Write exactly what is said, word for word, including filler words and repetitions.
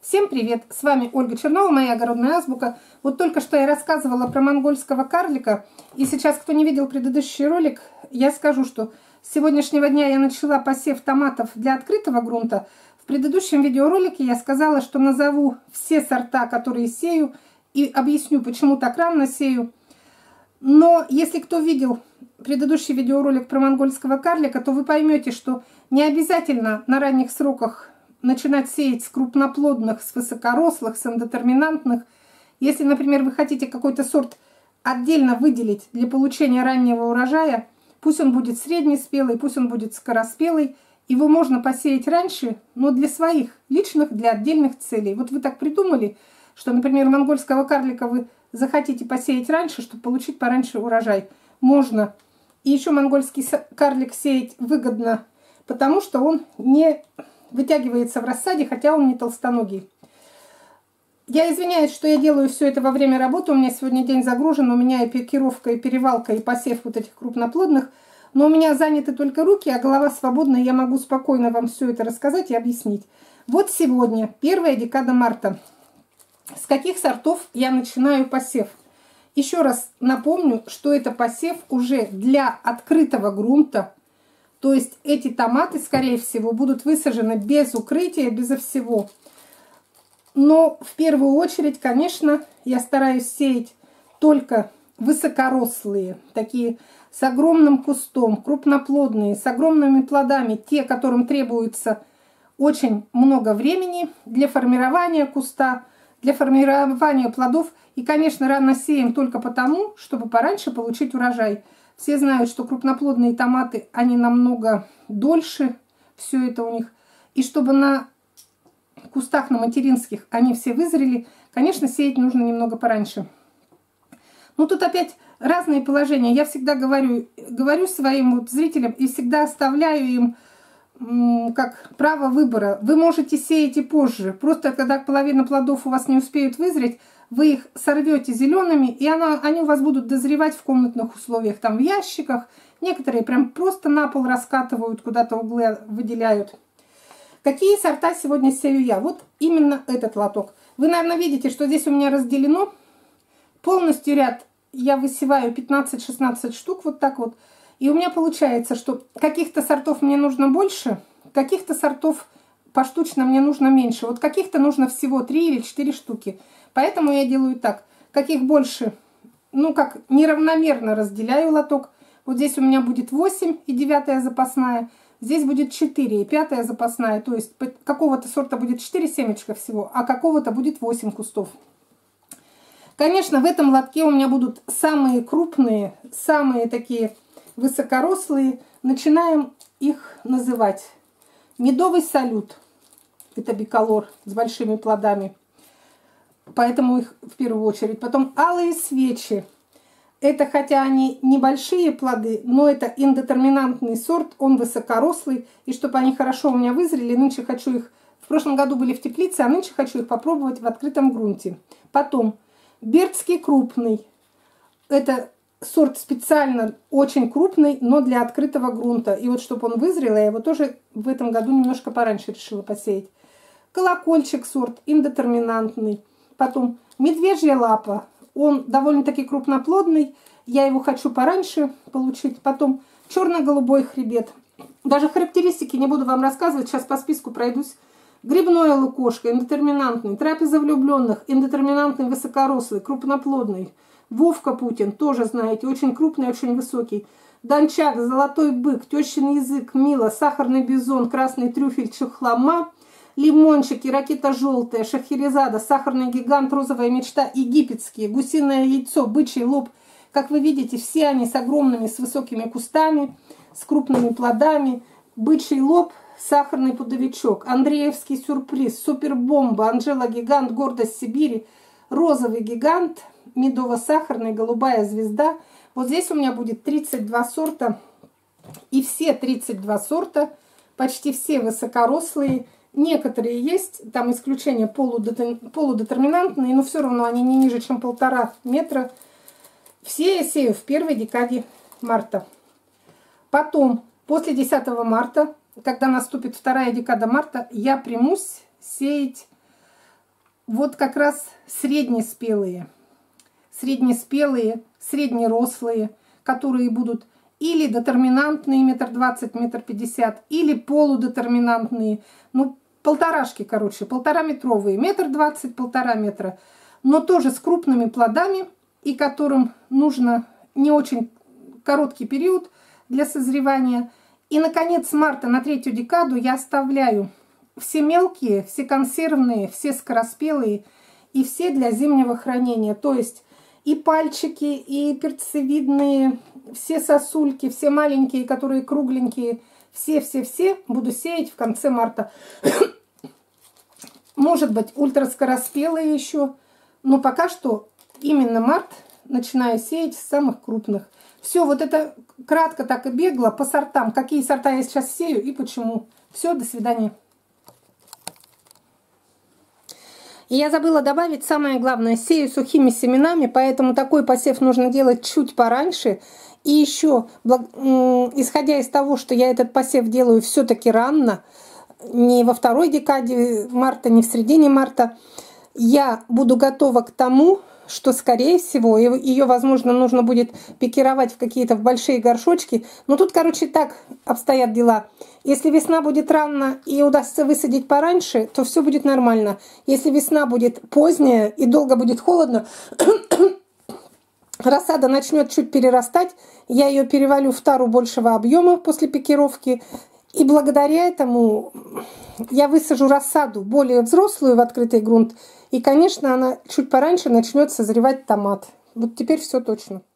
Всем привет! С вами Ольга Чернова, моя огородная азбука. Вот только что я рассказывала про монгольского карлика. И сейчас, кто не видел предыдущий ролик, я скажу, что с сегодняшнего дня я начала посев томатов для открытого грунта. В предыдущем видеоролике я сказала, что назову все сорта, которые сею, и объясню, почему так рано сею. Но если кто видел предыдущий видеоролик про монгольского карлика, то вы поймете, что не обязательно на ранних сроках начинать сеять с крупноплодных, с высокорослых, с индетерминантных. Если, например, вы хотите какой-то сорт отдельно выделить для получения раннего урожая, пусть он будет среднеспелый, пусть он будет скороспелый, его можно посеять раньше, но для своих личных, для отдельных целей. Вот вы так придумали, что, например, монгольского карлика вы захотите посеять раньше, чтобы получить пораньше урожай. Можно. И еще монгольский карлик сеять выгодно, потому что он не вытягивается в рассаде, хотя он не толстоногий. Я извиняюсь, что я делаю все это во время работы. У меня сегодня день загружен, у меня и пикировка, и перевалка, и посев вот этих крупноплодных. Но у меня заняты только руки, а голова свободна, и я могу спокойно вам все это рассказать и объяснить. Вот сегодня, первая декада марта. С каких сортов я начинаю посев? Еще раз напомню, что это посев уже для открытого грунта. То есть эти томаты, скорее всего, будут высажены без укрытия, безо всего. Но в первую очередь, конечно, я стараюсь сеять только высокорослые, такие с огромным кустом, крупноплодные, с огромными плодами, те, которым требуется очень много времени для формирования куста, для формирования плодов. И, конечно, рано сеем только потому, чтобы пораньше получить урожай. Все знают, что крупноплодные томаты, они намного дольше, все это у них. И чтобы на кустах, на материнских, они все вызрели, конечно, сеять нужно немного пораньше. Ну, тут опять разные положения. Я всегда говорю, говорю своим вот зрителям и всегда оставляю им как право выбора. Вы можете сеять и позже. Просто когда половина плодов у вас не успеют вызреть, вы их сорвете зелеными, и она, они у вас будут дозревать в комнатных условиях, там в ящиках. Некоторые прям просто на пол раскатывают, куда-то углы выделяют. Какие сорта сегодня сею я? Вот именно этот лоток. Вы, наверное, видите, что здесь у меня разделено полностью ряд. Я высеваю пятнадцать-шестнадцать штук, вот так вот. И у меня получается, что каких-то сортов мне нужно больше, каких-то сортов поштучно мне нужно меньше. Вот каких-то нужно всего три или четыре штуки. Поэтому я делаю так. Каких больше, ну как, неравномерно разделяю лоток. Вот здесь у меня будет восемь и девятая запасная. Здесь будет четыре и пятая запасная. То есть какого-то сорта будет четыре семечка всего, а какого-то будет восемь кустов. Конечно, в этом лотке у меня будут самые крупные, самые такие высокорослые. Начинаем их называть. Медовый салют. Это биколор с большими плодами. Поэтому их в первую очередь. Потом алые свечи. Это хотя они небольшие плоды, но это индетерминантный сорт. Он высокорослый. И чтобы они хорошо у меня вызрели, нынче хочу их... В прошлом году были в теплице, а нынче хочу их попробовать в открытом грунте. Потом бердский крупный. Это сорт специально очень крупный, но для открытого грунта. И вот чтобы он вызрел, я его тоже в этом году немножко пораньше решила посеять. Колокольчик сорт индетерминантный. Потом медвежья лапа. Он довольно-таки крупноплодный. Я его хочу пораньше получить. Потом черно-голубой хребет. Даже характеристики не буду вам рассказывать. Сейчас по списку пройдусь. Грибное лукошко, индетерминантный. Трапеза влюбленных, индетерминантный, высокорослый, крупноплодный. Вовка Путин, тоже знаете, очень крупный, очень высокий. Дончак, золотой бык, тещин язык, мила, сахарный бизон, красный трюфель, чехлома. Лимончики, ракета желтая, шахерезада, сахарный гигант, розовая мечта, египетские, гусиное яйцо, бычий лоб. Как вы видите, все они с огромными, с высокими кустами, с крупными плодами. Бычий лоб, сахарный пудовичок, Андреевский сюрприз, супербомба, Анжела гигант, гордость Сибири, розовый гигант, медово-сахарный, голубая звезда. Вот здесь у меня будет тридцать два сорта. И все тридцать два сорта, почти все высокорослые. Некоторые есть, там исключения полудетерминантные, но все равно они не ниже, чем полтора метра. Все я сею в первой декаде марта. Потом, после десятого марта, когда наступит вторая декада марта, я примусь сеять вот как раз среднеспелые, среднеспелые, среднерослые, которые будут или детерминантные метр двадцать, метр пятьдесят, или полудетерминантные, ну, полторашки, короче, полтораметровые, метр двадцать, полтора метра, но тоже с крупными плодами, и которым нужно не очень короткий период для созревания. И, наконец, с марта на третью декаду я оставляю все мелкие, все консервные, все скороспелые и все для зимнего хранения. То есть и пальчики, и перцевидные, все сосульки, все маленькие, которые кругленькие, все-все-все буду сеять в конце марта. Может быть, ультраскороспелые еще, но пока что именно март начинаю сеять с самых крупных. Все, вот это кратко так и бегло по сортам. Какие сорта я сейчас сею и почему. Все, до свидания. И я забыла добавить самое главное. Сею сухими семенами, поэтому такой посев нужно делать чуть пораньше. И еще, исходя из того, что я этот посев делаю все-таки рано, не во второй декаде марта, не в середине марта, я буду готова к тому, что, скорее всего, ее, возможно, нужно будет пикировать в какие-то в большие горшочки. Но тут, короче, так обстоят дела. Если весна будет рано и удастся высадить пораньше, то все будет нормально. Если весна будет поздняя и долго будет холодно, рассада начнет чуть перерастать, я ее перевалю в тару большего объема после пикировки. И благодаря этому я высажу рассаду более взрослую в открытый грунт. И, конечно, она чуть пораньше начнет созревать томат. Вот теперь все точно.